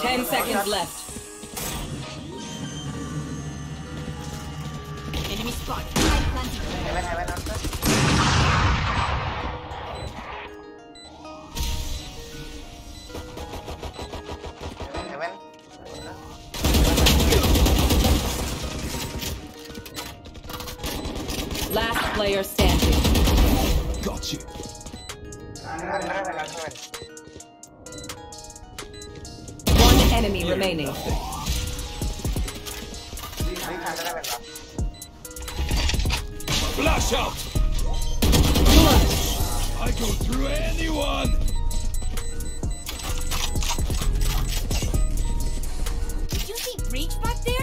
10 seconds left. Enemy spot. Heaven after. Heaven. Last player standing. Got you. One enemy remaining. Flash out. I go through anyone. Did you see Breach back there?